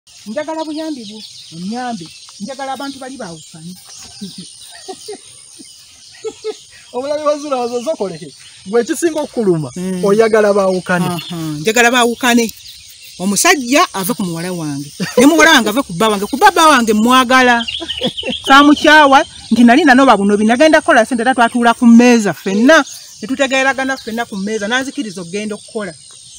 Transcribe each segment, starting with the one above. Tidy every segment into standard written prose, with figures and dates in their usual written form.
njagala buyambi bwo onyambe njagala abantu bali bawukane omulabi wazula wazokoleke gwe kisinga okuluma oyagala bawukane njagala bawukane omusajja ave ku muwala wange ne muwala wange ave ku baba wange mwagala samukyawa nti nali nano babuno binagenda kola sente tatwatula ku mmeeza fenna netutegeeragana fenna ku mmeeza nanzikiriza okugenda okukola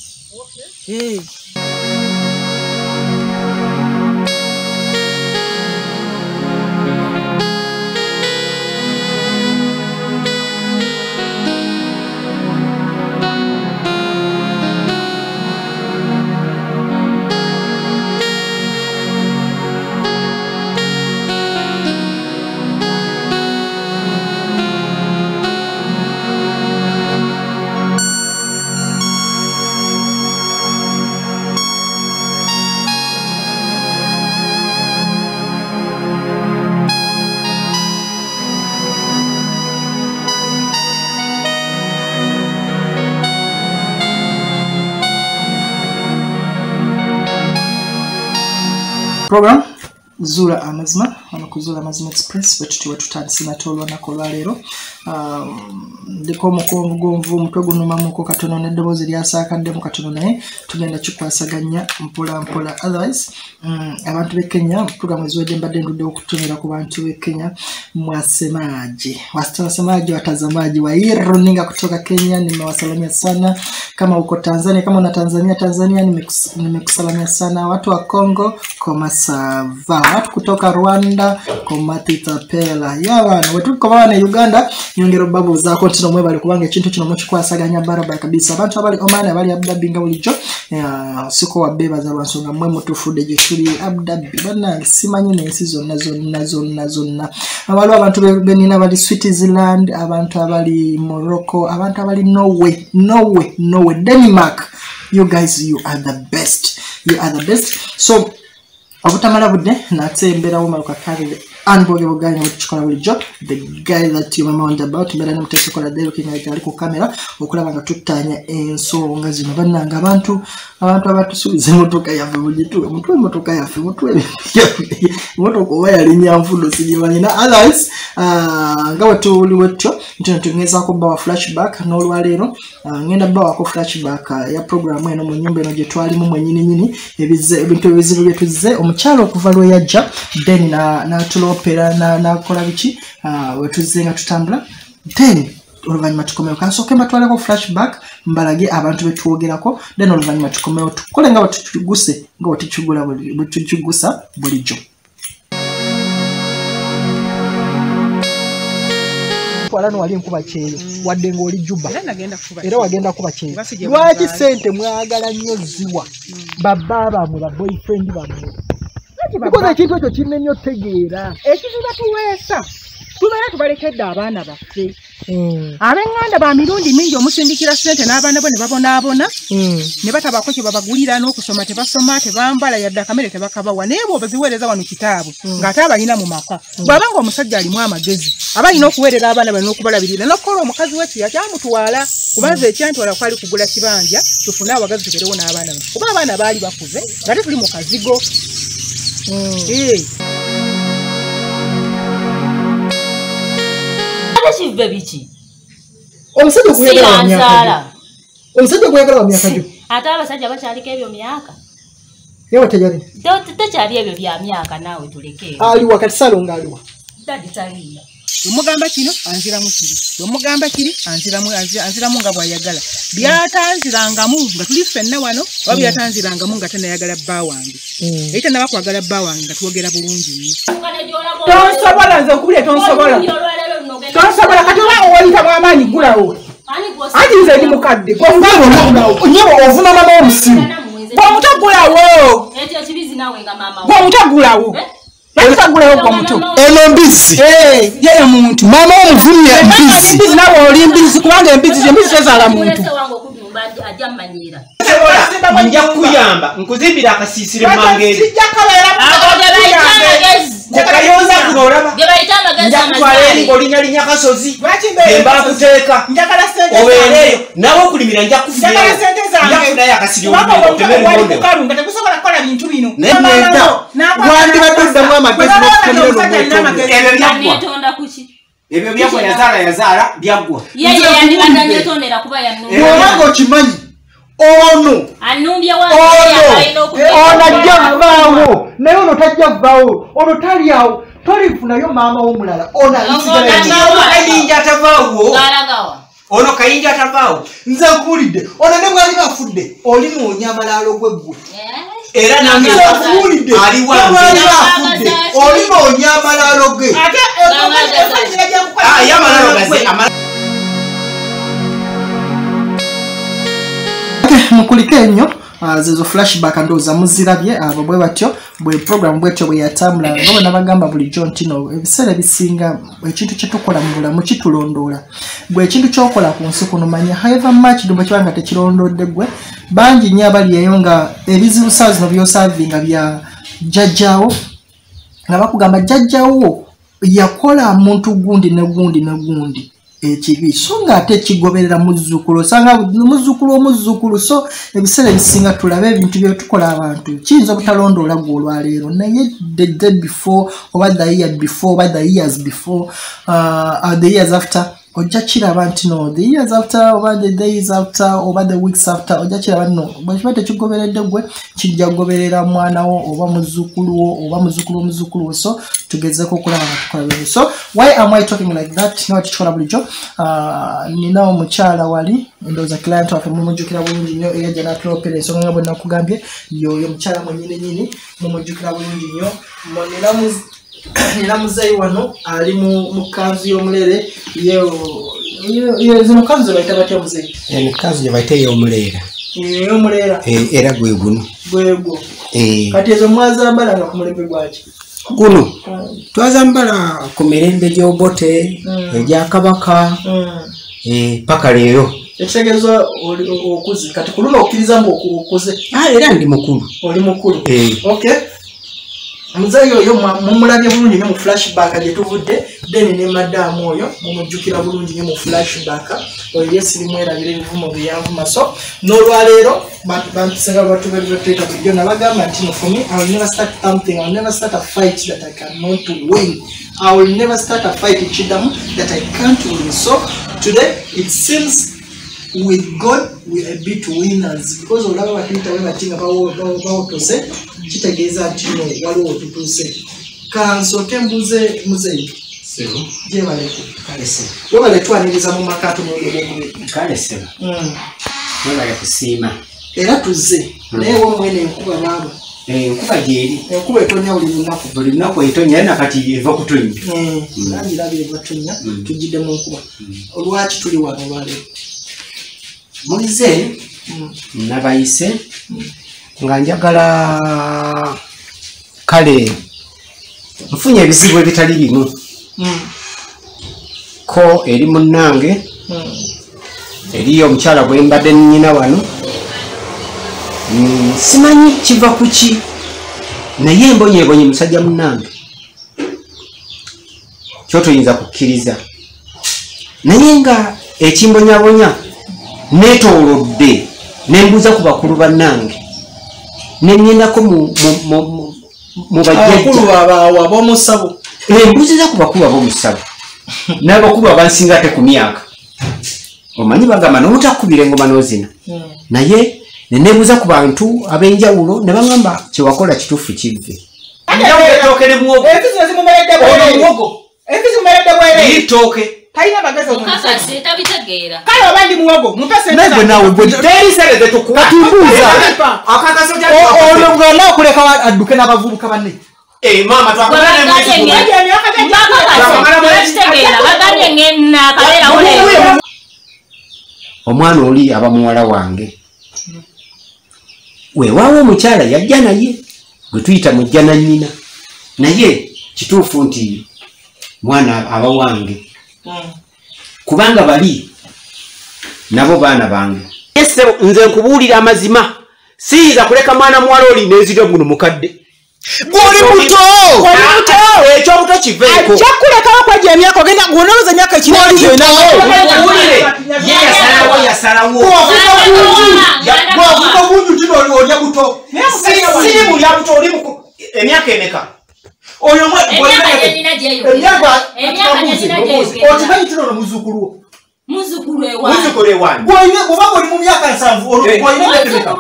program Zula Amazima ono kuzula Amazima Express wetuti tutandise natolo nakolwa lero ndiko mukonvu gonvu mutwe gunuma muko katono neddobozi lyasaka ndemu katono naye tugenda kikwasaganya mpola otherwise abantu be Kenya program ezwede mbadde ndudde okutumira ku bantu be Kenya mwasemaji watazamaji wa Ironinga kutoka Kenya nimewasalamia sana kama uko Tanzania kama una Tanzania nimekusalamia sana watu wa Kongo komasava watu kutoka Rwanda komatitapela yabana wetu kwa bana Uganda nyongero babu za kontino mwe bali kubanga ekintu kino mukikwasaganya barabara kabisa abantu abali Oman abali Abu nga bulijo siko wabeba za bansonga mwe mutufude gishuri Abu bana simanyi nensi zonna abalo abantu benina bali Switzerland abantu abali Morocco abantu abali Norway Denmark you guys you are the best so abutamala budde natsembera wo maluka kale anboge buganya muchikola bulijo the guy that you remember about mbera namutese kola dero kinyaga ali ku kamera okulaba nga tutanya ensonga zino bananga abantu abatusubize motoka yafe bujitu motoka yafe motoka waya linyamfundo sijibanye na others ngawe tuli wetyo ntungeza ko bawa flashback no lwalero ngenda bawa ko flashback ya program eno mu nyumba eno je twali mu nyini ebintu ebizibu byetuze omukyalo okuva lwe yajja then na tulopera na kola bichi wetuzenga tutambula then oluvanyuma tukomeo kansoke mbatwale ko flashback mbalage abantu betuogerako then oluvanyuma tukomeo tukole nga batuguse nga batichugula butuchugusa bulijo twalano wali nkuba kyero wadde ngoli juba era wagenda kuba kyero lwaki sente mwagala nnyo ziwa bababa mu boyfriend bamwe because ekintu ekyo kinenyo tegeera ekiziba tuweesa tubeera tubalekedde abaana baffe ab'enganda ba mirundi mingi omusindikira sente n'abaana bo ne babonaabona ne batabako kye babagulira n'okusoma tebasoma tebambala yadde akamere tebakabawa naye bw'obaziweereza wano kitaabu ng'ate abalina mu maka bw'aba nga omusajja alimu amagezi aba alina okuweerera abaana bali n'okubalabirira n'okukola omukazi we kiya kyamutwala kubanza ekyantwala kwali kugula kibanja tufune abagazi tubeerewo n'abaana baffe kuba abaana baali bakuze nga tetuli mu kazigo Shive bichi omusajja kuyagala wa myaka jo ate abasajja bakyaliko ebyo myaka yewe tejali tekyali ebyo bya myaka naawe tuleke ali wakati salonga aliwa dadi taliya omugamba kino anziramu kiri omugamba kiri anziramu nga bwayagala byatanzirangamu nga tuli ffenna wano oba byatanzirangamu nga tanayagala bba wange era nabakwagala bba wange nga twogera bulungi nnyo tonsobola nze okuwulira tonsobola kati oba owayita bw'amaanyi gulawo anti nze ndi mukadde nyebo ovuma mama w'omusimu gw'omutagulawo gw'omutagulawo eno mbizi yeye muntu mama omuvumya mbizi nawe oli mbizi kubanga embizi tezaala muntu nja kuyamba nkuzimbira akasiisire mangeri Kayonza kunoolaba. Gebayita amagezi Njakutwala olinya kasozi. Emba kuteeka. Obeereyo. Nawe okulimira nja kufunayo. Njakufunayo akasiri omutemeri. Wandibadde oddamu amagezi n'okutonda kuki? Ebyo byagwa yazaala byaggwa. Yeye yandibadde netondera kuba yannumbya. Bw'obanga okimanyi ono annumbya ono ajja vaawo naye ono tajja vaawo ono tali awo tolifunayo maama w'omulala ono kayinja atavaawo ono kayinja atavaawo nze nkuwulidde ono ne bwali bafudde oli noonya amalaalo gweggwe era nange nkuwulidde bwali bafudde oli noonya amalaalo ge mukulika ennyo zezo flashback ndowooza muzirabye abo bwe batyo bwe program bwetyo bwe yatambula nga bwe nabagamba bulijjo nti no ebiseera ebisinga ekintu kye tukola mu bulamu kitulondoola bwe ekintu ky'okola ku nsi kuno manya however much bwe kiba nga tekirondodde gwe bangi nnyo abali eyo nga ebizibu saa zino byosaavinga bya jjajjaawo nga bakugamba jjajjaawo yakola muntu gundi ne gundi ne gundi ekibi so nga ate kigoberera muzzukulu osanga muzzukulu omuzzukulu so ebiseera ebisinga tulabe ebintu bye tukola abantu kiyinza obutalondoola gwe olwaleero naye the day before oba the year before oba the years before the years after ojja kiraba nti no the years after oba the days after oba the weeks after ojja kiraba no bwekiba tekigoberedde gwe kijja kugoberera mwanawo oba muzzukulu wo oba muzzukulu w'omuzzukulu wo so tugezeko okulaba nga tukola bino so why am I talking like that nawe tukikola bulijjo ninawo omukyala wali ndowooza client waffe mumujjukira bulungi nnyo eyajja n'atulopera ensonga nga bwe nakugambye yoyo mukyala mwenyinenyini mumujjukira bulungi nnyo nina muzeeyi wano ali mu kanzu y'omulere zino kanzu zebayita batya muzeeyi kanzu gyebayita ey'omuleera era gwe guno gwegwo kati ezo mwazambalanga ku mulembe gwaki guno twazambala ku mirembe gy'obote egya kabaka paka leero ekitegeeza okuze kati ku luno okkirizamu okuze era ndi mukulu oli mukulu okay muzeeyi oyo mumulabye bulungi ne mu flashback gye tuvudde then ne madamu oyo mumujjukira bulungi ne mu flashback oyo yesirimu erabira ebivumo byeyanvuma so n'olwaleero bantusenga batuberera tuteeka bulijjo nabagamba nti for me I will never start something I will never start a fight that I cannot win I will never start a fight kiddamu that I can't win so today it seems with God we are a bit winners because olaba batuyita we batinga bawotose kitegeeza nti no waliwo tutuuse kansooke mbuze muzeeyi gyebaleke webale twaniriza mu maka atunoolwogokubiri webale kusiima era tuzze naye womwene enkuba baaba enkuba gyeri enkuba etonya buli lunaku etonya era nakati eva kutonya nangiraba eva tonya tujjidde mu nkuba olwaki tuli wano olwaleero mulize nabayise nga njagala kale nfunye ebizibu ebitali bimu ko eri munnange eriyo omukyala gwe mbadde nnyina wano simanyi kiva ku ki naye embonyeebonye musajja munnange kyotoyinza kukkiriza naye nga ekimbonyabonya neetoolodde nembuuza ku bakulu bannange neŋŋendako mu bajjajja embuuziza ku bakulu ab'omusabo n'abakulu abansinga ate ku myaka omanyi bagamba n'obutakubira engoma n'ozina naye neneebuuza ku bantu ab'enjawulo ne bagamba kyewakola kituufu kivve Taina mageza Mukakase tabitegeera. Kale obandi muwogo mpese nagwe nawe gwe teri sere de tukuba katumbuza akakaso kya ono ngala kuleka aduke n'abavubuka banne mama twakubana ne omwana oli aba muwala wange weewaawo omukyala yajja naye gwe tuyita mujja na nnyina naye kituufu nti mwana aba wange kubanga bali nabo baana bange nze nkubuulira amazima siyinza kuleka mwana muwala oli n'ezira guno mukadde Goli muto. Ekyo muto kiveeko. Chakulekawo kwa jamii yako genda guonoza myaka kinali kyona. Yasalawo. Gwa bunju tino olya buto. Siri mu ya buto oli mu emyaka emeka. Oyo mwe emyaka otimanyi tino no muzukulu. Muzukulu ewani. Gwoine bobanga oli mu myaka 7 gwoine emeka.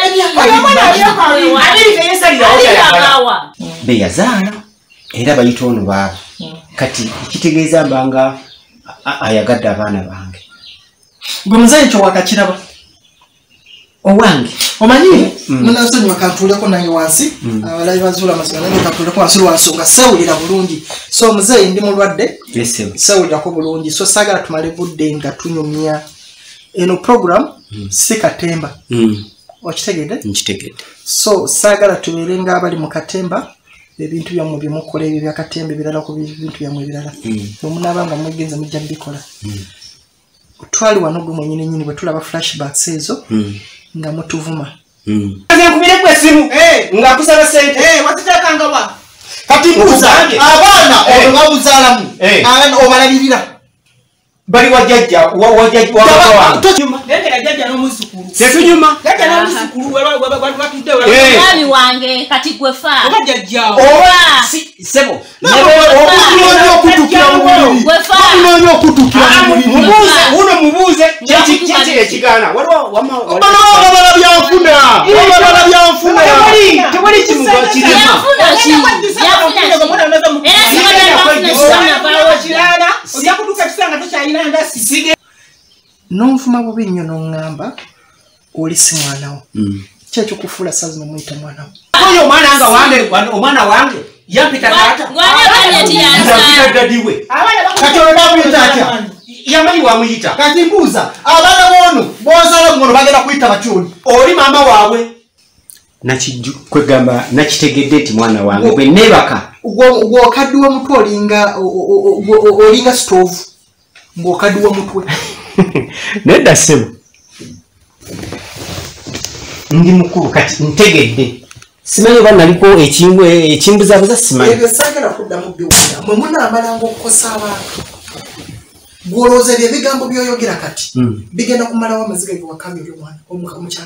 Beyazaala era bayita ono baaba kati ekitegeeza mbanga ayagadde abaana bange. Gwe muzeeyi kyo wakakiraba owange omanyi munasonyiwa kantuleko nange wansi abalayi bazuula amazima nange kantuleko wansi lwansonga sewulira bulungi so muzeeyi ndi mulwadde sewulirako bulungi so saagala tumale budde nga tunyumya eno program si katemba okitegedde nkitegedde so saagala tubeere nga abali mu katemba ebintu byammwe byemukola ebyo byakatemba ebirala ku bintu byammwe ebirala bwemunaaba nga mwegenza mujja bikola twali wano gwe mwenyini nyini bwe tulaba flashbacks ezo nga mutuvuma nkubireko esimu nga kusaba sente watiteekanga wa kati mbuuza abaana ono bamuzaalamu abaana obalabirira bali wajjajja tetunyuma mwami wange kati gwe fa sebo uno mubuuze kyeki ekigaana tewali kimuga kirima nonfuma bubi nnyo noŋŋamba oli si mwanawo kyekyo kufuula saazi nomuyita mwanawo oyo omwana wange yampita taata dadiwe kati olabamuyita atya yamanyi wamuyita kati mbuuza abaana bono bozaala ngono bagenda kuyita bakyoli oli maama waabwe kwegamba nakitegedde nti mwana wange bwe neebaka gw'okadduwa mutwe olinga stove ng'okadduwa mutwe nedda ssebo ndi mukulu kati ntegedde simanyi oba naliko ekimbuzabuza simanyi ebyo saagala kuddamu biwulira mwe munaamalanga okukosa abantu gw'olowooza ebyo ebigambo by'oyogera kati bigenda kumalawo amaziga gewakambye omukyala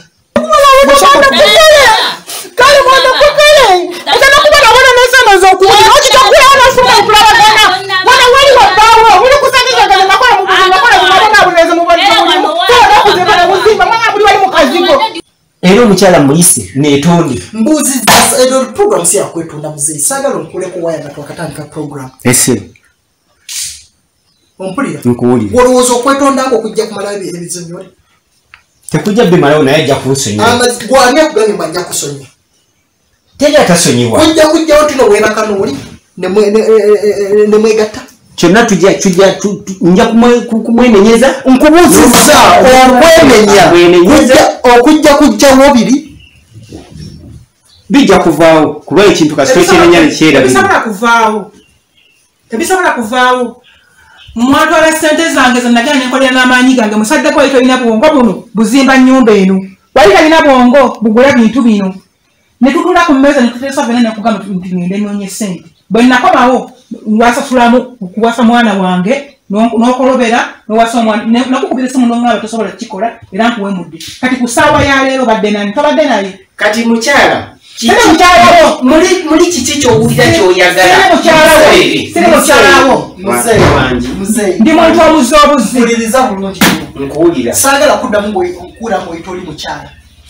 kale mwana kukale ukana kubona wana mesana zokuwona okitakula anafuna kulabagana wana wali wabawo uli kusanyija gana makola mubona abuleze mubona muzimba mwana buli wali mukazigo era omukyala muyise netonde mbuzi edo program si yakwetunda muzeyi saagala onkuleko waya nga twakatandika program ese ompulira nkuwulira olowooza okwetondanga okujja kumala ebizinyole tekujja bimalawo naye ajja kunsonyiwa gwani akugambye mba nja kusonyiwa teri atasonyiwa kujjawo tuno weebaka nooli nemwegatta kyonna nja kumwenenyeza nkubuuziza okwenenya okujjawo biri bijja kuvaawo kuba ekintu kasito ekyenenya nekyerabira tebisobola kuvaawo mwatwala sente zange zenagenda nenkolera n'amaanyi gange musaddeko wali tolina bwongo buno buzimba nnyumba eno wali talina bwongo bugula bintu bino ne tutula ku mmeeza ne tuteesa fena nekugamba ngende noonye sente bwe nakomawo wasasulamu okuwasa mwana wange n'okolobera nowasa omwana nakukubira esimu n'oŋŋamba tosobola kukikola era nkuwemudde kati ku ssaawa ya leero badde nani tobadde naye kati mukyala mukyalawo muli kiki kyowulira kyoyagala mukyalawo ndi muntu omuzza obuzzi muliriza bulungi nkuwulira saagala kuddamu okukuula ngoyita oli mukyala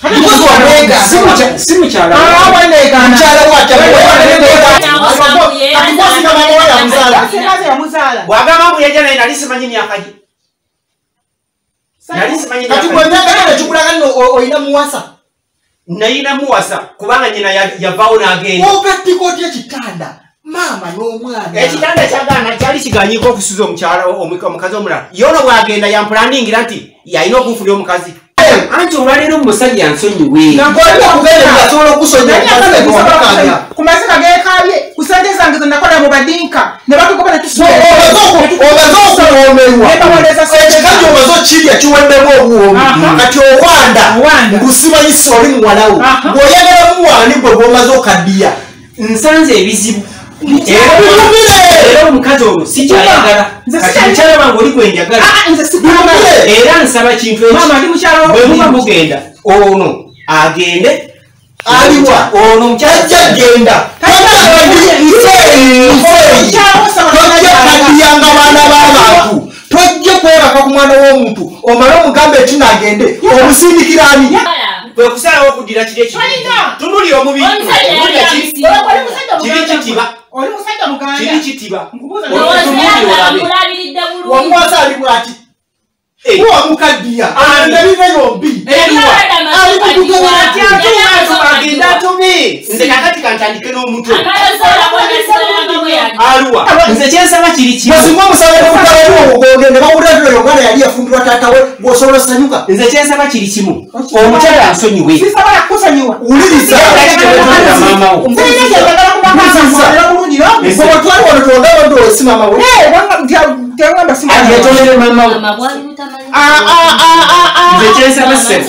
si mukyala bwagamba mbu yajja naye nali simanyi myaka gye kati bwemyaka nekikulaga nno oyina muwasa nayina muwasa kubanga nyina yavaawo n'agenda ogattiko otya ekitanda maama n'omwana ekitanda kyagaana kyali kiganyiko okusuza omukazi omulala yono bwagenda yampulaningira nti yalina okunfunira omukazi anti olwaleero omusajja yansonyiwe ku masika gekabye ku sente zange zenakola mu badinka ne batugoba ekikajja omaze okirya kiweddemu obuwomi kati owanda ngusimanyisa oli muwalawo bw'oyagala muwani bwe bwomaze okaddiya nsanze ebizibu era omukazi ono sikyayagala kati mukyala wange oli gwenjagala era nsaba kintu bwe muba mugenda ono agende aliwa ono mukyala agenda tojja baana b'abantu tojja kwebaka ku mwana w'omuntu omale omugambe etunagende omusindikira ani bwe kusalawo okuddira kiri ekiri tunuli omubiri kiri kitiba kiri kitiba wamwasa ali bwati wamukaddiya ndabive yombi agenda tumi nze kakati kantandike n'omutwe aluwa nze kyensaba kiri kisinga omusabe n'omutwe ne bawulira yoganda yali yafumbirwa taata we bw'osobola osanyuka nze kyensaba kiri kimu omukyala ansonyiwe wuliriza maama wo twali wano tondaba ndo si maama we ajetonere maama wo nze kyensaba sebo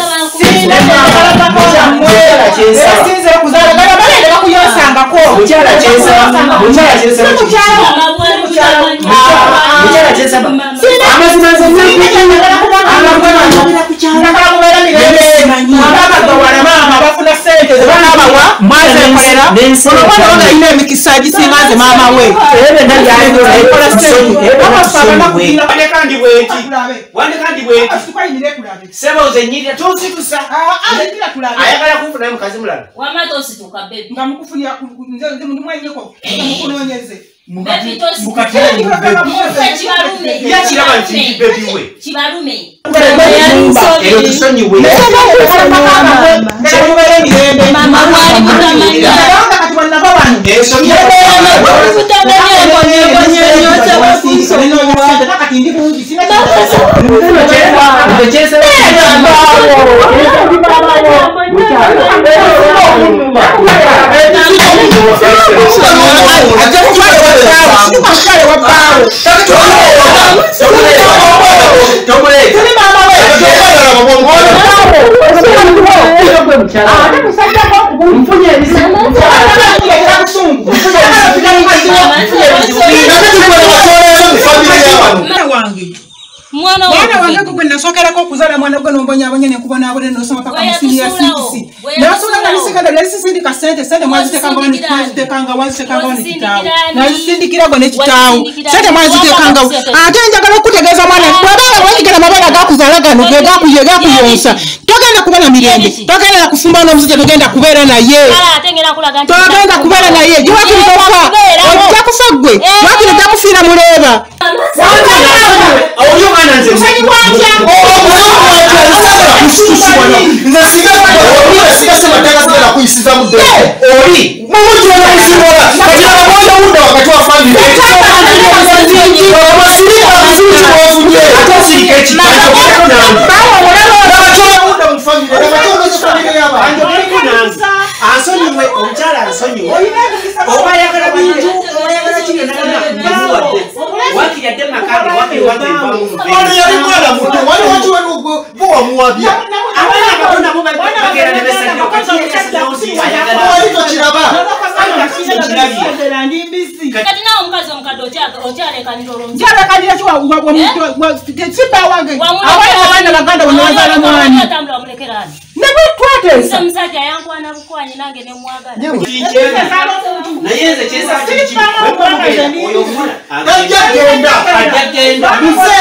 sebo zenyirira tositusa ayagala kunfunayo mukazi mulala wamatosituka bebi nga mukufunira nze mwenyeko mukunonyeze yakiraba nti bebiwe kibalume ero tusonyiwe mwana wange gwe nasokerako okuzala mwana gwe nombonyabonye nekubonabone nosoma paka musinia sisi nasula nalisigala nasisindika sente mwazitekanga wazitekangawo nazisindikira gwe nekitawo sente mwazitekanga ate njagala okutegeeza mwana bwabala wanyigera mabala gakuzala gano gegakuyonsa togenda kubona mirembe togenda nakufumba n'omuzija togenda kubeera naye togenda kubeera naye giwakirizoka ojja kufa gwe wakiri ojja kufiira muleeba ansonyiwe omukyala ansonyiwe oba ayagala bintu wakiri adde makage wakiriwano yali mwana muto wali wakiwe buwamuwabya abaana abato nabo bagenda ne besalirokiraba kati nawo omukazi omukadde okyalekanira olwomukyala kyalekanira kiwasiba wange abaana baganda bonazala mwani wamulekerani nebwetwatesa omusajja yankwana bukwanyi nange nemwagala naye nze kyesaaoyo omwana ajagenda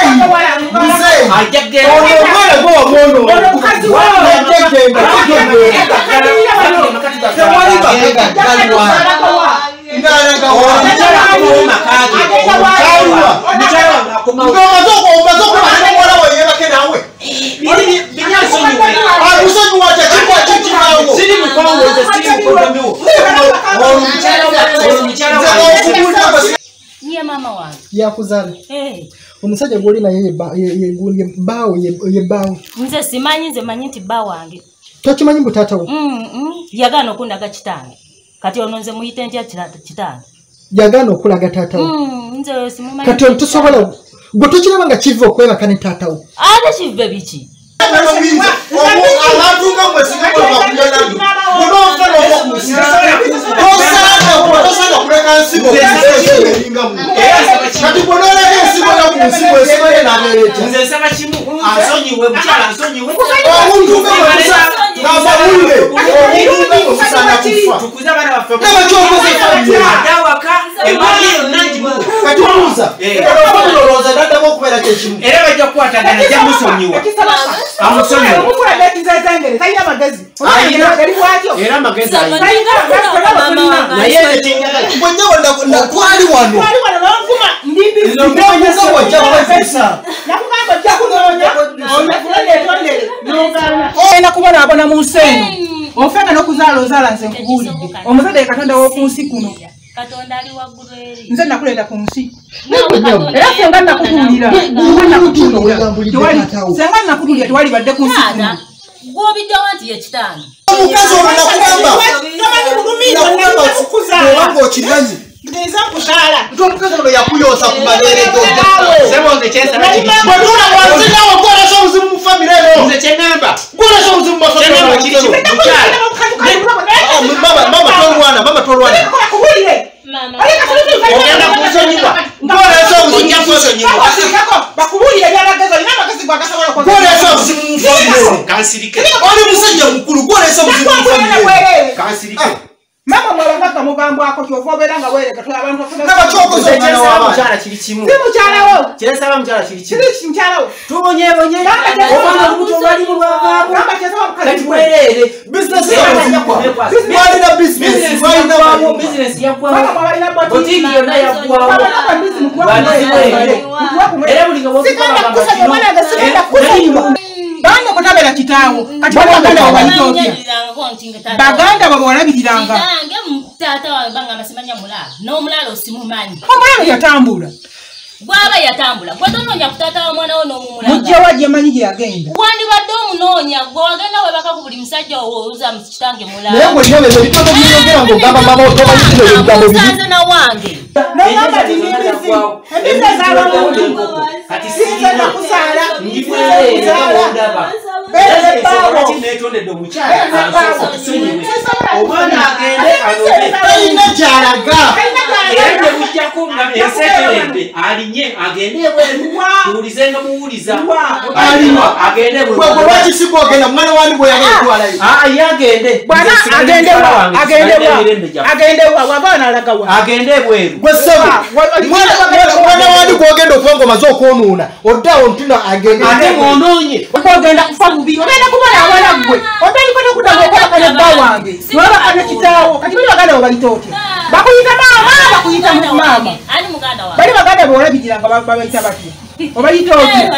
niye mama wange yakuzala omusajja gwoli naye yebbaawo nze simanyi nze manyi nti bba wange tokimanyi mbu taatawo yagaana okundaga kitange kati ono nze muyite ntya kitange yagaana okulaga taatawo nze simumanyi kati ono tosobola gwe tokiraba nga kiva okwebaka ne taatawo ate kive biki nakubona abona mu nsengo ofenga n'okuzaala ozaala nze nkubulidde omuzadde katonda w'okunsi kuno Katonda ali waggulu eri. nze nakuleta ku nsi Era senga nakutuulira senga nakutuulira tewali badde ku nsi kuno gw'obiddewo nti ye kitange. Omukazi ono nakugamba okimanyi nza kuzaala nti omukazi ono yakuyoosa ku mabeere gwolesa obuzibu mu famire eno gwolesa obuzibu mama tolwana ogenda kunsonyiwa gwolesa obuzibu bakubulire byamagezi olina amagezi gwagasobola gwolesa obuzibu mu famire oli musajja mukulu gwolesa obuzibu mu famire mama mwabanga mugambwako kyova obeera nga weereka tula abantu mukyala kiri kimu simukyalawo kiresaba mukyala kiri kimu mukyalawo tubonyebonye obwana olubuto lwali mulwavaamu kati weerere bizinesi walina bizinesi yaggwawo botiki yonna yaggwawo era buli nga banga kutabera kitaawo kati baganda wabayitotya baganda babawalabiriranga taata wawe banga amasimanya mulala n'omulala osimumanyi omulala yatambula gwaba yatambula gwetonoonya ku taata wa mwana wo n'omumulaga mujjawa gyemanyi gye yagenda wandibadde omunoonya gwe wagenda webaka ku buli musajja owouza mu kitange mulalamusanze na wange talina kyalaga era temujjako nga ensekerende alinye agende bweru tuwulizenga muwuliza aliwa agende bweru lwakisiba ogenda mwana wani bweyagala twalayo ye agende agendewa wavaana alagawa agende bweru mwana wani gwogenda okuba nga omaze okwonuuna oddawo ntuna agende ate mwonoonye ogenda kufa bubi ogenda kubona abaana gwe otalikota kudanga okolakana bba wange nolakana kitaawo kati bali baganda babayita otya bakuyita maama bakuyita maama bali baganda bewolabiriranga babayita batya obayita otya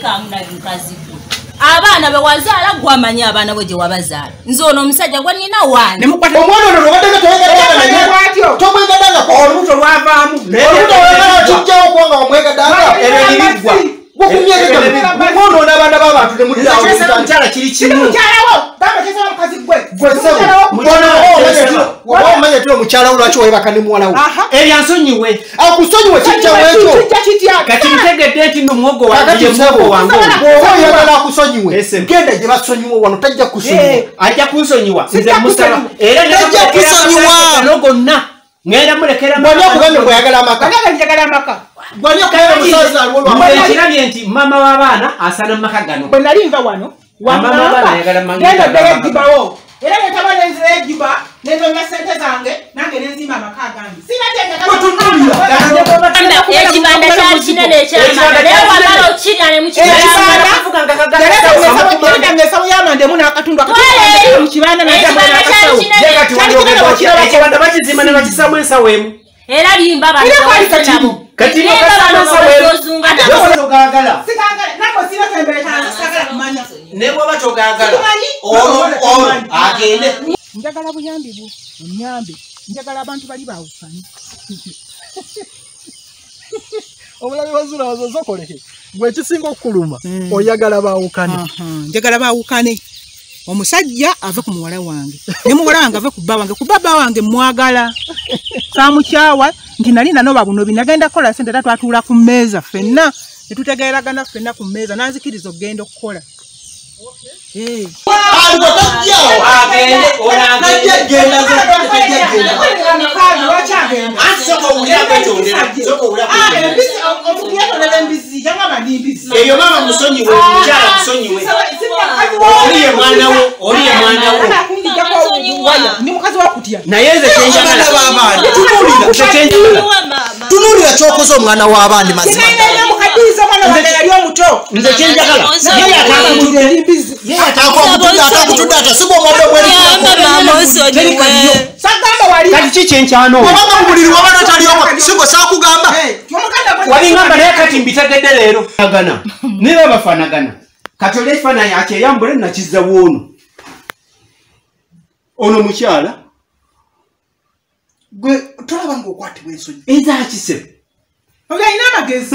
abaana bewazaala gwamanyi abaana bwe gye wabazaala nze ono omusajja gwe nina wange omwana ono lobadde tomwegadanga olubuto lwavaamu olubuto lwagala kijjawo kubanga omwegadanga ebiriggwa mwonoona abaana b'abantu temuddaawomukyala kiri kimu omanya tira omukyala wo lwaki webaka ne muwalawo eryansonyiwe akusonyiwe kijjawo ekyo kati ntegedde nti no muwogo wange muwogo wange oba oyagala akusonyiwe genda gye basonyiwe wano tajja kusonyiwa ajja kunsonyiwa nze musaba era tajja kusonyiwa gonna ngenda mulekera bwani akugambye bweyagala amaka bwani akugambye omusaza kirabye nti mama w'abaana asana mu maka gano bwe nali nva wano genda ddala ejibawo era netaba nenzira ejiba nendonya sente zange nange nenzimba amaka gange ekibanda kyali kinene ekyamanda naye wamala okirya ne mukibandaesawo yamandemu n'akatundu mukibanda ekibanda bakizimba ne bakisamu ensawo emu era limba bantu kati ne bwoba togagala olwo agende njagala buyambi bwo onyambe njagala abantu bali bawukane omulabi wazula wazozokoleke gwe ekisinga okukuluma oyagala bawukane njagala bawukane omusajja ave ku muwala wange ne muwala wange ave ku bba wange ku baba wange mwagala samukyawa nti nali nano babunobi nagenda kukola sente twatuula ku mmeeza ffenna ne tutegeeragana ffenna ku mmeeza nanzikiriza okugenda okukola eyo mama musonyiwe mukyala musonyiwe oliye mwana wo ni mukazi wakutya naye nze kyenjagala tunulira kyokoze omwana w'abandi mazima nze kyenjagala atakutudde atasiba omwadde kati ki kyenkyano sigo sakugamba walingamba naye kati mbitegedde leero agana niba bafanagana kati oli ekifaananyi akyeyambule nakizza woono ono mukyala gwe tolaba ng'okwatibwa ensonyi ezakise olina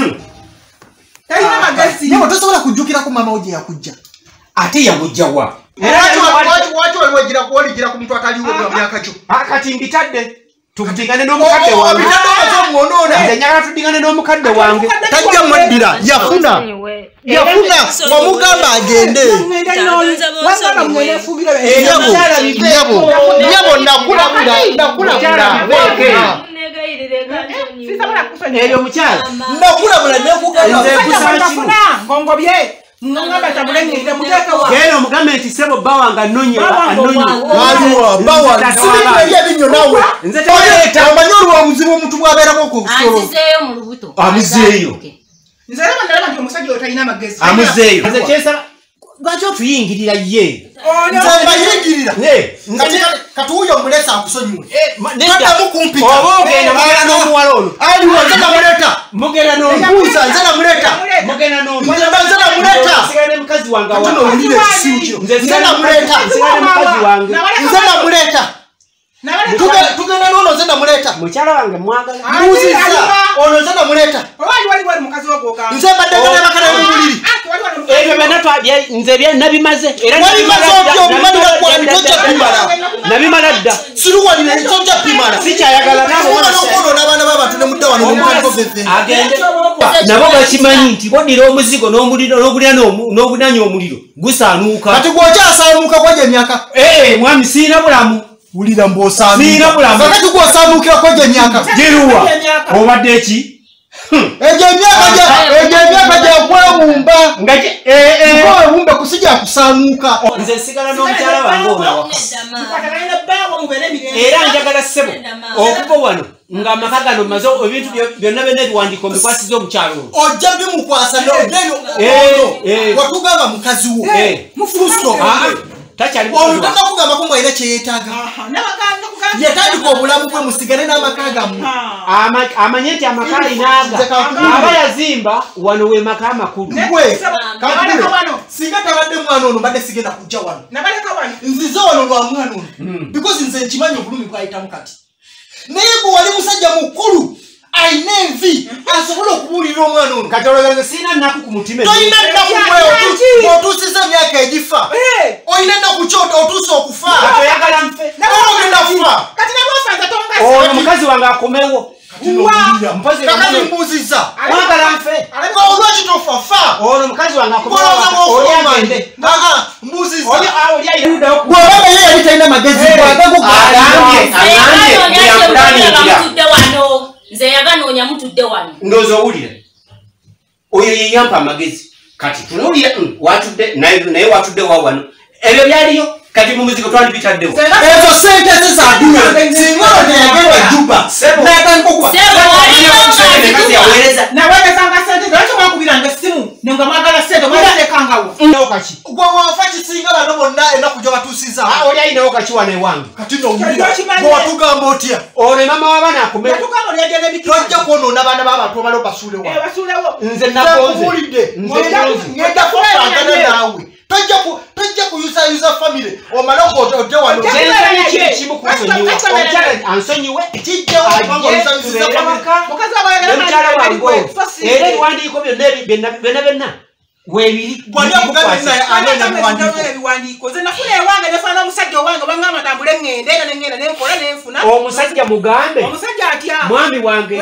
amagezi yewe tosobola kujjukirako mama wo gye yakujja ate yamugjawa waki waligira ku muntu ataliwo bwa myaka kyo kati mbitadde tukutingane n'omukadde wange nze njagala tudingane n'omukadde wange tajja mweddira yafuna wamugamba agende nyabo nakulabula eyo mukyala nakulabula ngongobye ngamba tamulengere muteka wa geno omugambe nti sebo bba wange annonye ebinyo nawe nze taleeta omanyi olwa omuzibu omuntu bwabeerako amuzeeyo nze ndaba nti omusajja oyo talina amagezi amuzeeyo nze kyensaba lwaki otuyingirira ye nze mbayingirira kati wuyo mulesa akusonyiwe oba ogenda mugenda n'omuwala ono aliwo nze namuleta mugenda mbuuza nze namuleta mugenda nze namuleta nsigala ne mukazi wange owulire ekisimu kyo nze namuleta nsigala ne mukazi wange nze namuleta tugenda n'ono nze namuleta mukyala wange mwagala mbuuziza ono nze namuleta nze mbaddeko nebakala mubuliri ebyo byenatwabya nze nabimaze era nabimala dda siruwanire tojja pimala sikyayagala n'abaana b'abantu ne mudda wano agende nabo bakimanyi nti bodira omuzigo n'ogunanya omuliro gusaanuuka kati gwokyasaanuuka kwegyo emyaka mwami siina bulamu wulira mbwosaanuuka siina bulamu kakati gwosaanuukira kwegyo emyaka giruwa obadde eki egyo emyaka gyakwewumba wewumbe kusijja kusaanuuka nze nsigala n'omukyala wange onawaka era njagala ssebo okuva wano nga amaka gano maze ebintu byonna byonna ebiwandiiko mbikwasiza omukyalo ono ojja bimukwasa watugamba mukazi wo mufuso ono takakugamba ko mwalina kyeyeetaaga yatandika obulamu bwe musigale n'amaka gammwe amanye nti amaka alinaaga aba yazimba wano we maka amakulu singa tabadde mwana ono mbadde sigenda kujja wano nzize wano lwa mwana ono because nze nkimanyi obulumi bwayitamu kati naye gwe wali musajja mukulu ayina envi asobola okubuulira omwana ono kati olowooza sirina nnaku ku mutima tolina nnaku otuusiza emyaka egifa olina nnaku kyota otuusa okufa oyagala nfe ogenda kufa ono mukazi wange akomewo kakati mbuuziza mwagala nfe olwaki tofafa ono mukazi wange akomewolyagende mbuuziza bw'olaba ye yali talina magezi nze yaganoonya mutudde wano ndowooza owulire oyo yeyampa amagezi kati tunuulira watudde naye watudde wa wano ebyo byaliyo kati mu muzigo twandibitaddewo ezo sente zizadula singa oteyagenda juba natandika nawegezanga sente lwaki mwakubiranga essimu nenga mwagala sente mwazitekangawo kaki gwe wafa kisinga bano bonna ennaku gye batuusiza oli ayinawo kaki wano ewange kati nowulira gwe watugamba otya ono mama w'abaana akomewo tojja kwonoona baana b'abantu obala obasuulewo nze nakuwulidde ngenda kufangana naawe tojja kuyusayuza famire omale ote wano ekimu kunsonyiwa omukyala ansonyiwe kijjawo oyusayuziza mukyala wange era ebiwandiiko byonna byonna webiri omusajja mugambe mwami wange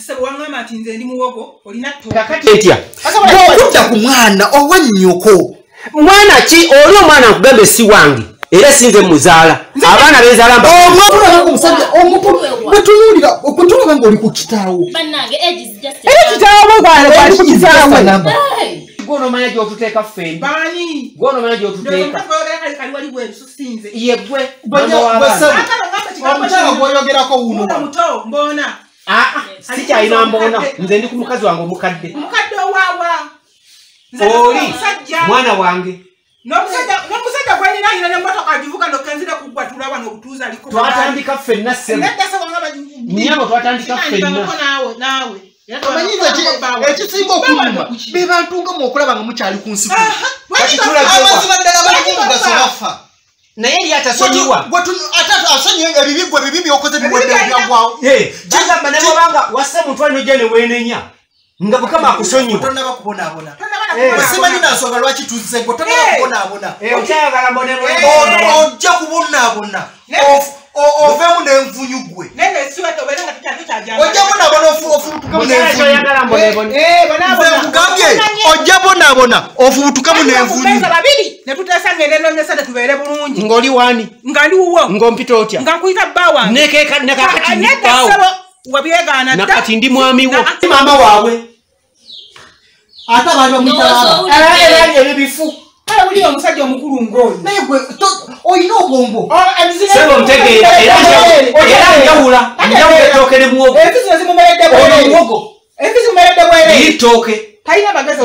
okudda ku mwana owa nnyoko mwana ki oli omwana nkugambe si wange era sinze muzaala abaana bezaala bwetunuulira okutulaba ng'oli ku kitaawo era kitaawo bwali ku kitaawo gwonomanya gyotuteeka ffendi gwonomanya gyotuteeka yegwe omukyala gwoyogerako wuno sikyalina mboona nze ndi ku mukazi wange omukadde oli mwana wange n'omusajja gwalina ayina n'emmotoka agivuga nokenzire kuggwa tulaba n'obutuuza aliko twatandika ffenna ssebo nyabo twatandika ffenna naawe ekisinga okuluma be bantu nga mwokulaba nga mukyali ku nsi amazima ddala balikugaso bafa naye eri atasonyiwa asonyiwe nga bibi byokoze biwadde byagwawo kyagamba ne bwabanga wasse muntu alina ojja ne weenenya nga mukama akusonyiwa tonaba kubonaabona simanyi nansonga lwaki tuzze gwe tonaba kubonaabona okyayagala mbonebwe ojja kubonaabona ovemu n'envunyu gwe ojja bonaabona ofubutukamu n'envunyukugambye ojja bonaabona ofubutukamu n'envunyu netuteesa ngende nonyesa netubeere bulungi ng'oli waani nga ndi wuwo ng'ompita otya nga nkuyita bba wange nekakati ndibaawo wabyegaana nakati ndi mwami wo maama waabwe ate abaali bamuyitala era ebyo bifu kale wuli omusajja omukulu ng'oyo naye gwe olina obwongo sebo ntegeera era njawula ettooke ne muwogo enfizi zimumeredde muwogo enfizi mumeredde bwere itooke talina magezi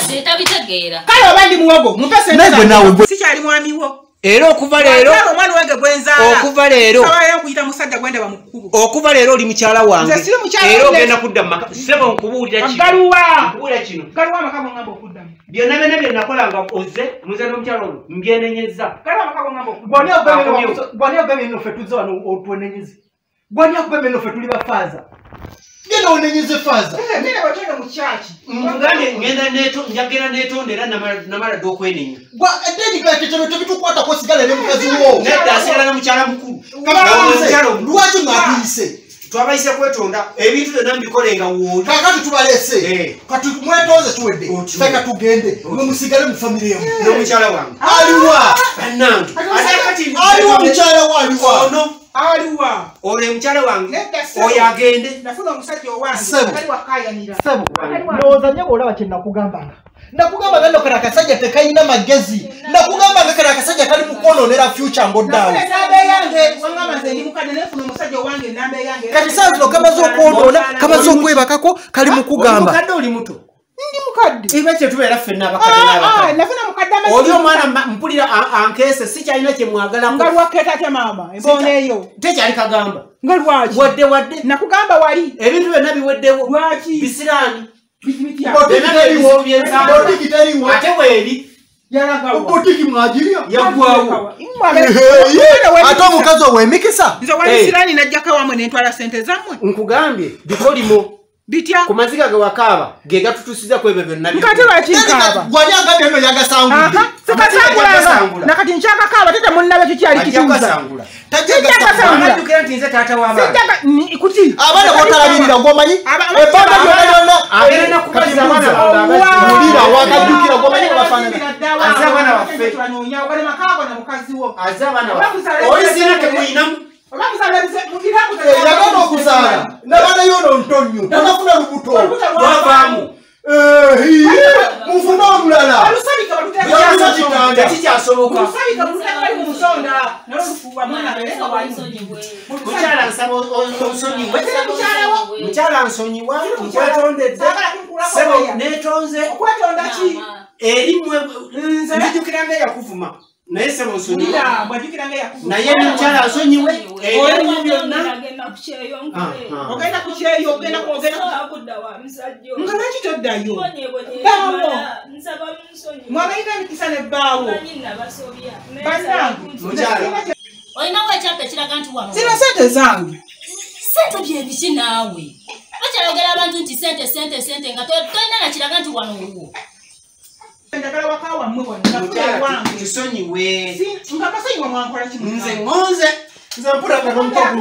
kale oba ndi muwogo mupese sikyali mwami wo era okuva leero omwana wange gwenzaala okuva leero sabayo kuyita musajja gwendaba mu kkubo okuva leero oli mukyala wange nze siri mukyala era ogenda kudda mu maka sebo nkubuulira kino galuwa amaka gongamba okuddamu byonna byonna bye nakola nga oze muze n'omukyala olwo mbyenenyezza galuwa amaka gongamba gwani ogambye nno ffe tuzze wano otwenenyeze gwani akugambye nno ffe tuli bafaaza genda onenyeze faaza nene batwene mu kyaki ngambye njagenda neetondera namala dde okwenenya tebitukwatako sigala ne mukazi wo nedda asigala n'omukyala mukulu lwaki mwatuyise twabayise kwetonda ebintu byonna mbikolenga wooli kakati tubalese kati mwetonze tuwedde feka tugende mwe musigale mu famire emu n'omukyala wange aliwa bannange aliwa mukyala wo aliwa ono aliwa olwo mukyala wange oyo agende nafuna omusajja owange ali wakayanira sebo ndowooza nye bw'olaba kye nakugambanga nakugambanga nno kano akasajja tekayina magezi nakugambanga kano akasajja kali mu kwonoonera future ng'oddaawo kati saa zino kamaze okwonoona kamaze okwebakako kali mu kugamba omukadde oli muto ndi mukadde iba kyetubeera ffenna abakadde n'abakadde nafuna mukadde oli omwana mpulira ankeese sikyalina kye mwagalako nga lwakkeeta atya maama emboona eyo tekyali kagamba nga lwaki wadde nakugamba wali ebintu byonna biweddewo lwaki bisiraani teriwo ate weeri botiki mwagirya yaggwawo ate omukazi ow'emikisa nze wali siraani najjako wamwe nentwala sente zammwe nkugambye bikolimo bitya ku maziga ge wakaaba ge gatutusiza ku ebyo byonna nkate lwakinkaaba gwali agambye eno yagasangudde sikasangulanga nakati nkyakakaaba tete munnabe kikyali kituuza ajjukira nti nze taata w'abaana kuti abaana botalabirira gwomanyi ebbanga lyonna lyonna agenda nakubazza abaana mulira wakajjukira gwomanyi bafaanana aze abaana baffe aze abaana baffe oli sina temuyinamu yagenda okuzaala nabaana yono ntonnyo tanafuna lubuto lwavaamu mufuna olulala tekikyasoboka mukyala nsaba onsonyiwe mukyala nsonyiwa nkyatondedde sebo neetonze erimwe nzijukira nga eyakuvuma naye sebo nsonyiwa naye mukyala nsonyiwe erimu byonna ogenda kukyeyo ogenda nga lwaki toddayo mwabayina emikisa nebbaawo olinawo ekyapa ekiraga nti wano zino sente zange sente byebiki naawe bakyayogera abantu nti sente nga tolina nakiraga nti wano wuwo njagala waka wammwe wange tusonyiwe nga masonyiwa mwankola kimu nze ngonze nze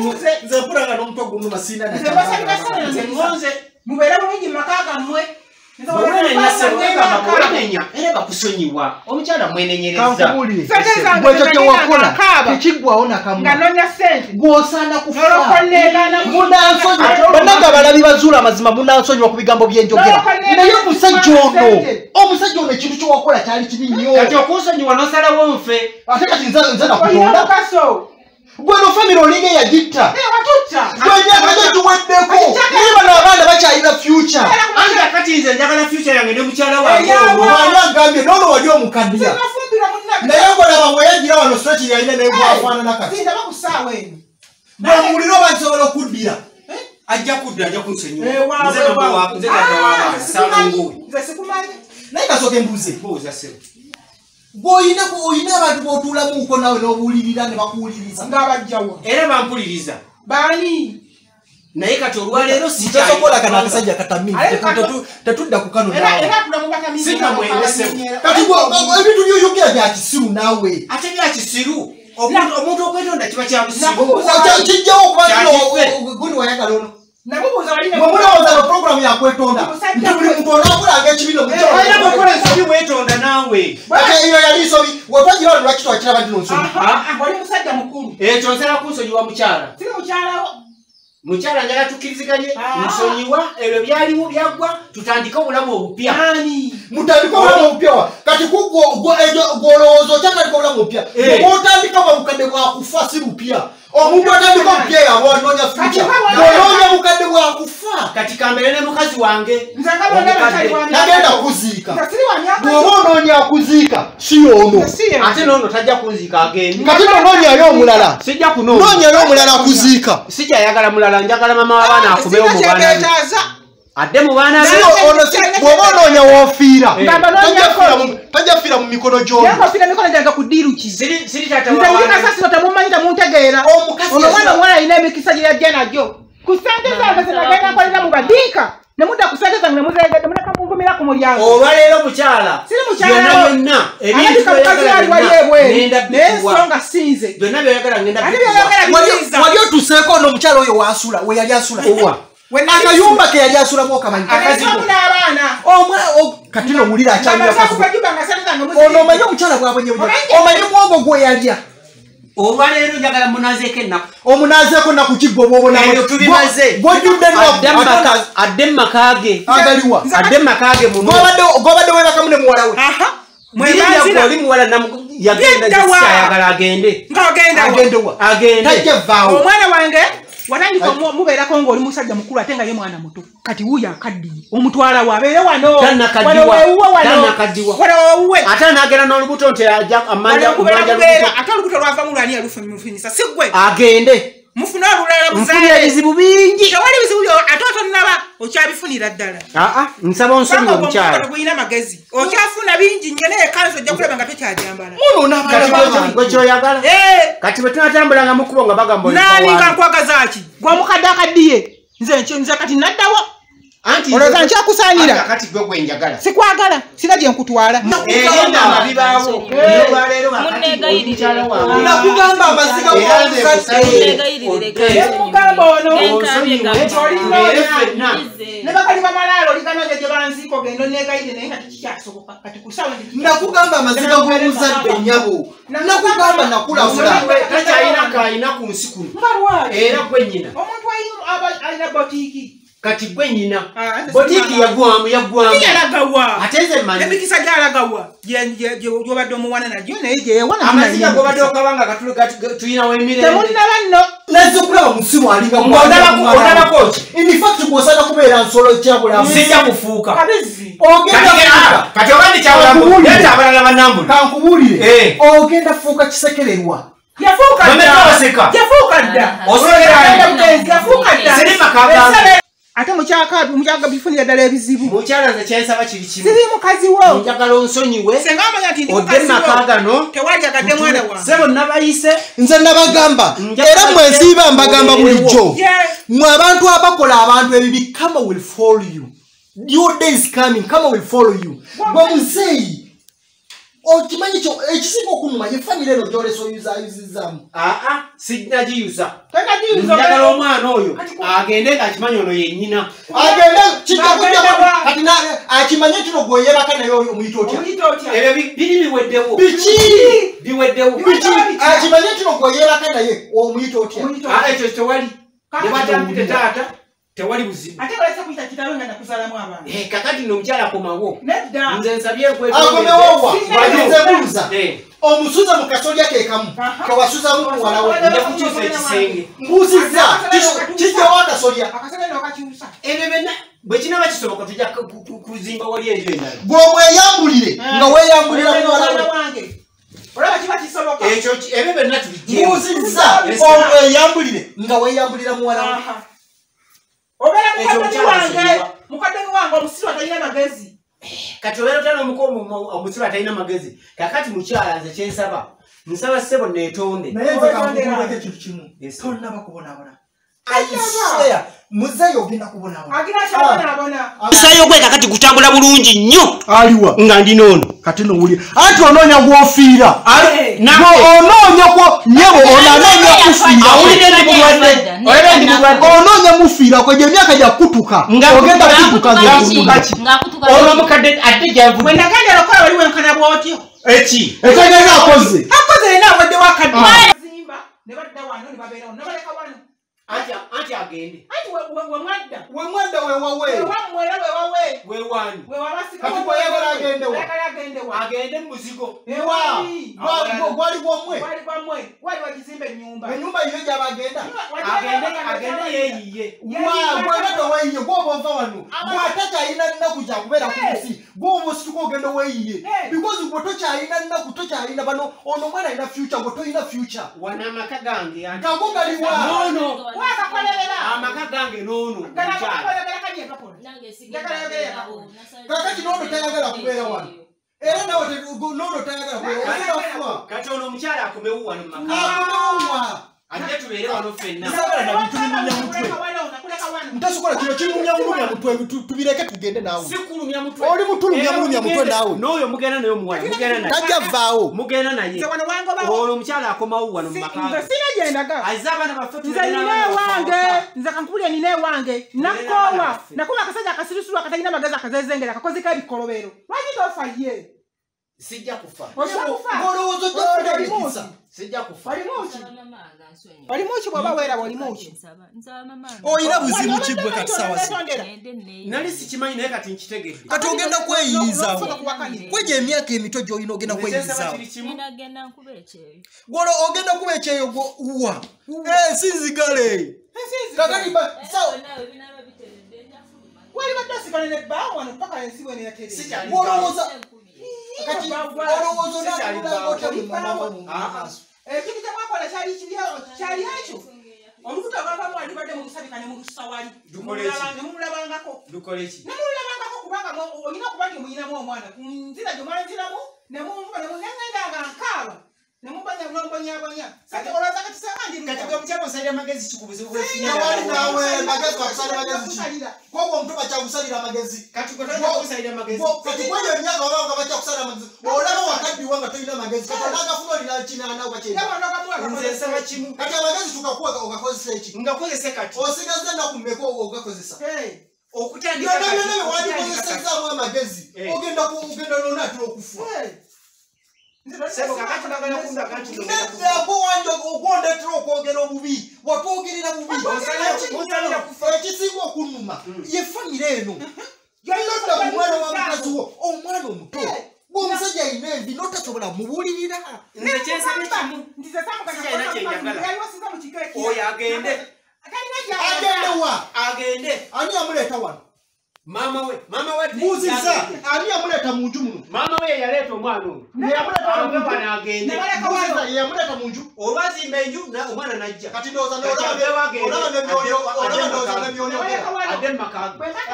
mpulanga n'omutwe gumu masinda nze ngonze mubeere bulungi mu maka gammwe era bakusonyiwa omukyala mwenenyereza bwekyo wakola tekiggwawo nakamunanonya sente gw'osaana kufunamunansonya balabi bazuula amazima munansonyiwa ku bigambo byenjogera naye omusajja ono ekintu kyewakola kyali kibi nnyo kati okunsonyiwa nosalawo nfe ate kati nze nakutonda gweno famire olinga yagitta gwenyakajo kiweddeko naye bano abaana bakyalina future anga kati nze njagala future yange ne mukyala wange agambye noono wali omukaddiya naye ngolaba bweyagira wano streki yalina naye gwafaanana kati bwemuwulira oba nsobola okuddira ajja kudda ajja kunsonyiwa naye kasooka embuuze Boyina abantu botuulamuuko nawe n'obuwulirira ne bakuwuliriza ng'abajjawo era bampuliriza baani naye kati olwaleero sitasokola kana akasajja katamini tetudda ku kano nawe kati ebintu byoyogera bya kisiru naawe ate bya kisiru omuntu okwetonda kiba kya busiru kijjawo okubagundi wayagala ono mulowooza no programu yakwetonda nti buli muntu onaakulanga ekibino mukola ensobi weetonda naawe eyo yali nsobi wetwagira wano lwaki twakiraba nti nonsobi oli musajja mukulu ekyo nsala kunsonyiwa mukyala siri mukyalawo mukyala njala tukkiriziganye nsonyiwa ebyo byaliwo byaggwa tutandike obulamu obupya mutandike obulamu obupya kati gwolowooza okyatandika obulamu obupya otandika bwabukadde bwakufa si bupya omuntu atandika obupya yabwe wanoonya future oloonya bukadde bwakufa kati kambere ne mukazi wange nagenda kuziika bw'oba onoonya akuziika si ono ate noono tajja kunziika agende kati nonoonyayo omulala sijja kunoonya noonyayo omulala akuziika sijjayagala mulala njagala mama w'abaana akubeewo mu baana adde mu baana bw'oba onoonya woofiira tajja fiira mu mikono gy'omumanyiitamuntegeera ono mwana omuwala alina emikisa gye yajja nagyo ku ssente zange zenagenda nkolera mu badiika ne mudda ku ssente zange nemuleka munvumira ku mulyango olwaleero mukyala siri mukyala byonna n'ensonga sinze byonna byoyagala ngenda wali otuseeko ono omukyala oyo waasula we yali asula akayumba ke yali asulamu okamanyi kati nowulira akyaliono omanyi omukyala bwabwenye omanyi muwogo gwe yalya olwaleero njagala munazeeko ennaku omunazeeko ennaku kiggo tubimaze adde mu maka ge agaliwa adde mu maka ge gobadde webakamu ne muwala we oli muwala yagenda zisayagala agende tajja vaawo omwana wange watandika mubeerako ng'oli musajja mukulu ate nga ye mwana muto kati wuuyo akaddiye omutwala we abeere wano wanoowuwe ate anaagenda n'olubuto nti amanja ate olubuto lwava mu lwani yalufunyisa si gwe agende mufune olulala mufunira ebizibu bingi tewali bizibu byo ate otonaba okyabifunira ddala nsaba onsonyiwa omukyala guyina magezi okyafuna bingi nje naye kanso ojja kulaba nga tokyajambala gwe kyoyagala kati bwe tunatambulanga mu kkubo nga bagamba naani nga nkwagazaaki gw'omukadde akaddiye nze kati naddawo olowooza nkyakusaanira kati gwe gwenjagala sikwagala sina gye nkutwala nakugamba amaziga mugamba ono ne bakali bamalaalo likanoonya gye banziiko gendo negayire naye nga tekikyasoboka kati kusawe nakugamba amaziga g'omuzadde nnyabo nakugamba nakulabula takyalina kayina ku nsi kuno era gwe nnyina omuntu alina botiiki kati gwe nnyina botiiki yaggwamu yalagawa ate nze mmanyi emikisa gyalagawa gyobadde omuwana nagyo naye gyeyewana amaziga gobadde okabanga tuyinawo emirembe temunnaba nno naze okulaba musimu alinga ondabako ki infact bw'osaana kubeera nsolo kyabulamu sijja kufuuka kati ogandi kyabulamu abalala bannambula kankubuulire ogenda fuuka kisekererwa yafuuka dda ate mukyaka bifunira ddala ebizibu mukyala nze kyensaba kiri kimu siri mukazi wo njagala onsonyiwe senga amanya nti odde maka gano tewajagadde mwana wa sebo nabayise nze nabagamba era mwe nsiiba mbagamba bulijjo mwe abantu abakola abantu ebibi kama will follow you your day is coming kama will follow you gwe muzeeyi okimanyi kyo ekisinga okunuma ye family eno gy'olesa oyuzaamu. Sinnagiuza. Njagala omwana oyo agende ng'akimanyi ono ye nnyina. Agende kijja kujja kati akimanye kino gw'oyebaka naye oyo omuyita otya. Ebyo biri biweddewo. Biki? Biweddewo. Biki? Akimanye kino gw'oyebaka naye omuyita otya. Ekyo tewali. Ne batampite taata. Tewali buzibu. Ate balese kuyita kitalo nga nakuzalamu abaana. Kakati nno omukyala akomawo. Nedda. Nze nsabye akomewo wa. Nze buuza. Omusuza mu kasolya ke kamu. Kawasuzamu muwala we. Nja kukyusa ekisenge. Mbuuzizza. Kijjawo akasolya. Akasenge n'okakyusa. Ebyo byonna bwe kinaba kisoboka tujja kuzimba wali enju endala. Gw'omweyambulire nga weeyambulira muwala we. Olaba kiba kisoboka. Ekyo ebyo byonna tubijjeemu. Mbuuzizza. Omweyambulire nga weeyambulira muwala we. Obeera mukaddeni wange omusiru atalina magezi. Kati obeera otana omusiru atalina magezi. Kakati mukyala nze kyensaba. Nsaba ssebo neetonde. Naye nze kankubuulako ekintu kimu. Tonnaba kubonaabona. Ayiseya muzeeyo ogenda kubonaabona. Agenda kyabonaabona. Musaayi ogwe kakati gutambula bulungi nnyo. Aliwa. Nga ndi noono. Kati nowulira. Anti onoonya gw'ofiira. Onoonya ko nyebo onoonya kufiira. Awulire ndi mulwadde. Olebe ndi mulwadde. Onoonya mufiira kwe gy'emyaka gyakutuka. Ogenda kutuka ng'akutuka. Olwo mukadde ate gy'avuga. Bwe nagenda lokola wali wenkana bw'otyo. Eki. Ekagenda akoze. Akoze yena awadde wakadde. Zimba ne badda wano ne babeerawo ne baleka wano. Anti agende. Anti we mwadda. We mwadda weewawe. Wewammwera weewawe. Weewaani. Weewabasika. Kati bw'oyagala agende wa. Ayagala agende wa. Agende mu muzigo. Gwali gw'omwe. Gwali gw'omwe. Gwali wagizimba ennyumba. Ennyumba yiyo gy'aba agenda. Agende yeeyiye. Gw'oba toweeyiye gw'oba ova wano. Gw'ate kyayina nnaku kya kubeera ku nsi. Gw'oba osituka ogenda weeyiye. Because gwe tokyalina nnaku tokyalina bano ono mwana alina future gwe toyina future. Wana amaka gange. Gago gali wa. Noono. Wakakolerera. Amaka gange noono. Galakolerera kali empapula. Kakati noono tayagala kubeera wano. Era nawe noono tayagala kubeera. Kati ono omukyala akomewo wano mu maka. Akomewa. Ate tubeere wano ffenna. Ntasokola kino kimulumya mutwe tubireke tugende naawe. Sikulumya mutwe. Oli mutulumya mutwe naawe. N'oyo mugenda naye omuwala mugenda naye. Tajja vaawo. Mugenda naye. Ono omukyala akomawo wano mu maka. Nze sinagendaga. Azza abaana baffe Nze nina ewange. Nze kankubulya nina ewange. Nakoowa. Nakuba akasajja akasirusiru akatalina magezi akazezengera akakozeko ebikolobero. Lwaki tofa ye? Sijja kufa. Olowooza ojja kufuna ebikisa. Sijja kufa. Olimuki bw'oba weeraba olimuki. Oyina buzibu ki gwe kati saawa zino? Nali sikimanyi naye kati nkitegedde. Kati ogenda kweyiyizaawo. Kwegyo emyaka emito gy'olina ogenda kweyiyizaawo. Gwolo ogenda kuba ekyeyo wa. Sinzigale. Kakati wali baddasikane ne bbaawo wano paka ensi bwene yaterera. Olowooza kati olowooza ekintu kyemwakola kyali ekyo olubuto lwavamu walibadde mu lusabika ne mu lusa wali nemumulabangako nemulabangako kubanga olina okuba nti muyinamu omwana ku nzira gye mwanziramu nemunvuba nemunengenda nkaaba nemumbonyabonya kati olowooza kati sanga kati omukyala osalira amagezi kikubuzibu wali nawe magezi wakusalira magezi ki koko omuntu bakyakusalira amagezi kati gwetusalira amagezi kati kweyo emyaka wabanga bakyakusalira amagezi olaba wakaddiwa nga tolina magezi kati onagafuna olina kinana oba nze nsaba kimu kati amagezi tugakuwa ogakozesa eki ngakozese kati osigaza ennaku mmeka ogakozesa okutandika byonna byonna bye wandikozesezaamu amagezi ogenda nonaatera okufa ogondetera okwogera obubi watwogerera bubi ekisinga okunuma ye famire eno yalodda ku mwana wa mukazi wo omwana omuto gweomusajja ayina envi notasobola mubuulirira nze kyensabye kimu sikyalina kyenjagala oyo agende wa agende ani amuleeta wano mama we mbuuziza ani yamuleeta mu nju muno mama we yaleeta omwana oyo wano agende yamuleeta mu nju olwazimba enju omwana najja kati ndowooza adde mu maka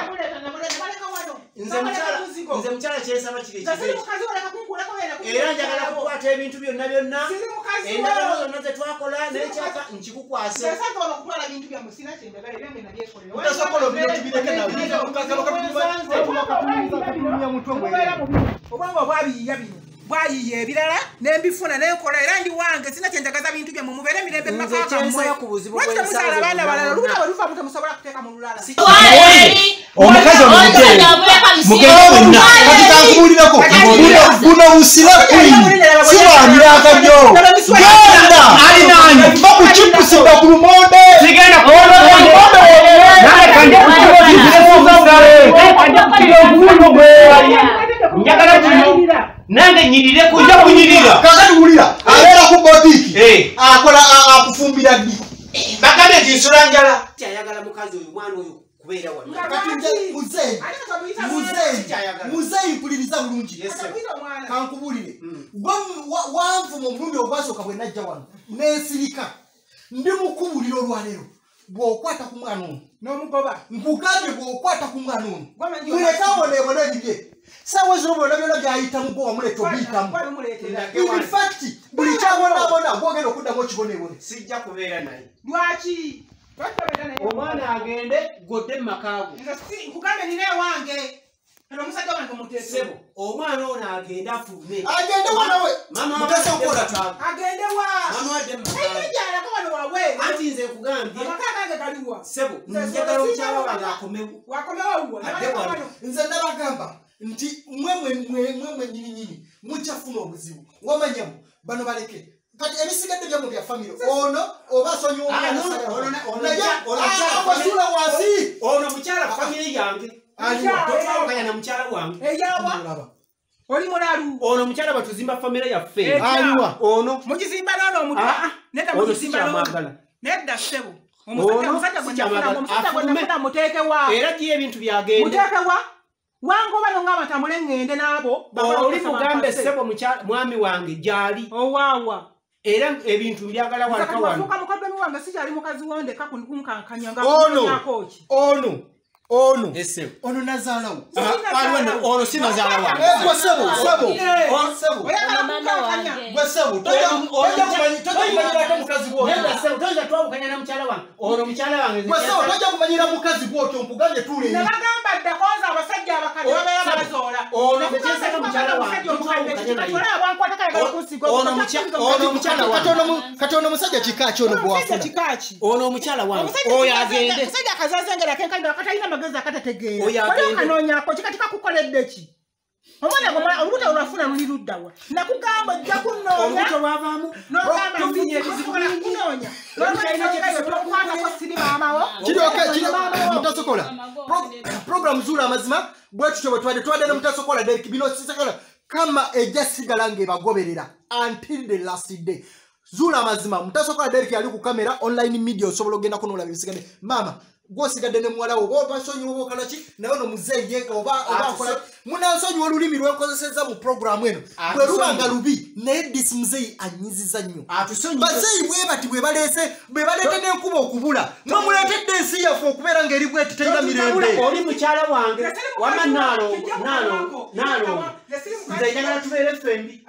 nze mukyala kyensaba kiri era njagala kukwata ebintu byonna endagaano zonna zetwakola nekyapa nkikukwase utasokola obino tubireke nawe obwanga obwabiyiya bino bwayiye ebirala nembifuna nenkola era ndi wange sina kyenjagaza bintu bye mumubere mirembe makakamwe lwaki temusala abaana balala olubuto bwe luva mutemusobola kuteeka mu lulala omukazi omugende mwenna kati kankubulireko guno busira siwamirakanyo genda alinani bakukipusiba ku lumonde sigenda njagala kino nange nyirire kujja kunyirira kakati wulira abeera ku botiki akola akufumbira ddi bakamye tinsula njala kyayagala mukazi oyo mwana oyo kubeera wano muzeyi mpuliriza bulungi kankubulire wanvuma omulundi ogwasooka bwe najja wano nesirika ndi mukubulira olwaleero bw'okwata ku mwana ono n'omugoba nkugambye bw'okwata ku mwana ono mulekaboneebona ebibye sawa zino byonna byonna byayitamu gwe wamuleeta obiyitamu infact buli kyabonabona gwogenda okuddamu okiboneebone sijja kubeera naye lwaki omwana agende godde mumakaago nkugambe nina ewange omusajja wange muteesebo omwana ono agende afume agende wanawe agende wa ejjalako wano wawe anti nze nkugambye amakagange galiwa sebo njagala omukyala wange akomewo wakomewo nze nabagamba nti mwemwe nyininyini mukyafuna obuzibu wamanyamu bano baleke kati ebisigadde byamu bya famire ono oba asonyiwa omwanasula wansi ono mukyala famire yange totwawukanya na mukyala wange eyawa oli mulalu ono mukyala batuzimba famire yaffe aliwa ono mugizimba nono omutwa nedda mugizimba nono nedda ssebo omusajja gwenafuna muteekewa era giye ebintu byagende muteekewa wange oba nonga batambule ngende naabo oli mugambe ssebo mwami wange gyali owaawa era ebintu byagala wanafuuka mukaddemi wange sikyali mukazi wondeka kunkankanya nga ono nazaalawo ono si nazaala wange toyinza twawukanya na mukyala wange ono mukyala wange tojja kumanyira mukazi gwotyo nkugambye nebagamba ddekoza abasajja abakadde babeera bazoola ono bekyesaka mukyala wange kati ono musajja kika ki ono gwewafuna ono omukyala wange oyo agende musajja akazazengera kenkalira katalina magezi akatategeera okanonyako kikatika kukoledde ki omwana olubuto olwafuna luli luddawa nakugamba ojja kunoonya lwavaamu kunoonya tokwatako siri maamawo mutasokola programu zuula amazima bwetutyo bwe twadde ne mutasokola Derek bino sisokola kama ejja sigala ng'ebagoberera until the last day zuula amazima mutasokola Derek yali ku kamera online media osobola ogenda kunoolaba ebisigadde mama gwosigadde ne muwala wo oba nsonyiwa oba okalaki naye ono muzeeye oba akola munansonyiwa olulimi lwenkozesezza mu programu eno bwe luba nga lubi naye disi muzeeyi anyiziza nnyo bazeeyi bwe bati bwe baleete n'enkuba okubula mwe muleetedde ensi yaffe okubeera ng'eri bweti terina mirembe oli mukyala wange wama naalo nze njagala tubeere ffembi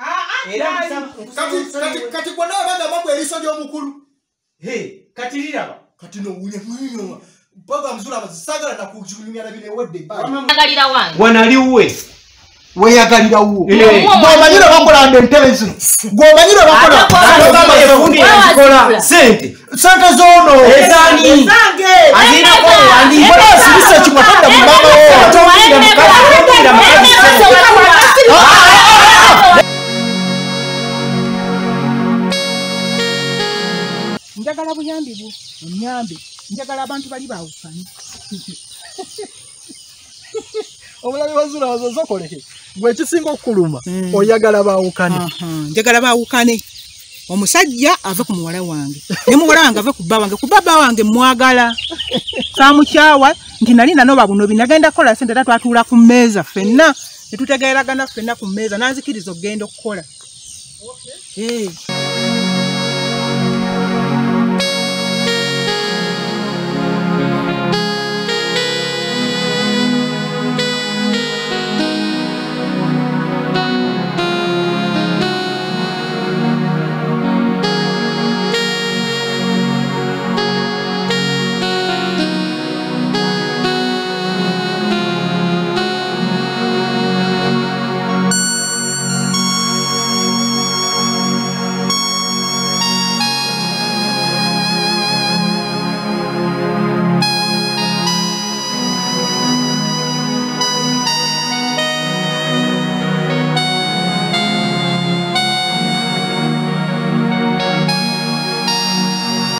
kati gwe nawe bagamba bwe eriso ly'omukulu kati liraba kati nowulya programu zula mazisagala na kujunyumya bine wedde agalira wange wanaliwe weyagalira wo gomanyira bakola ande ntebe zino gomanyira bakola efundi ezikola sente zono ezani azina ko andi bora sibisa chimapanda mu mama wo towinda mukazi njagala buyambi bwo onyambe njagala abantu bali bawukanye obulabi wazula wazozokoleke gwe kisinga okuluma oyagala bawukane njagala bawukane omusajja ave ku muwala wange ne muwala wange ave ku baba wange mwagala samukyawa nti nali nano babunobi nagenda kola sente tatwatuula ku mmeeza ffenna ne tutegeeragana ffenna ku mmeeza nanzikiriza okugenda okukola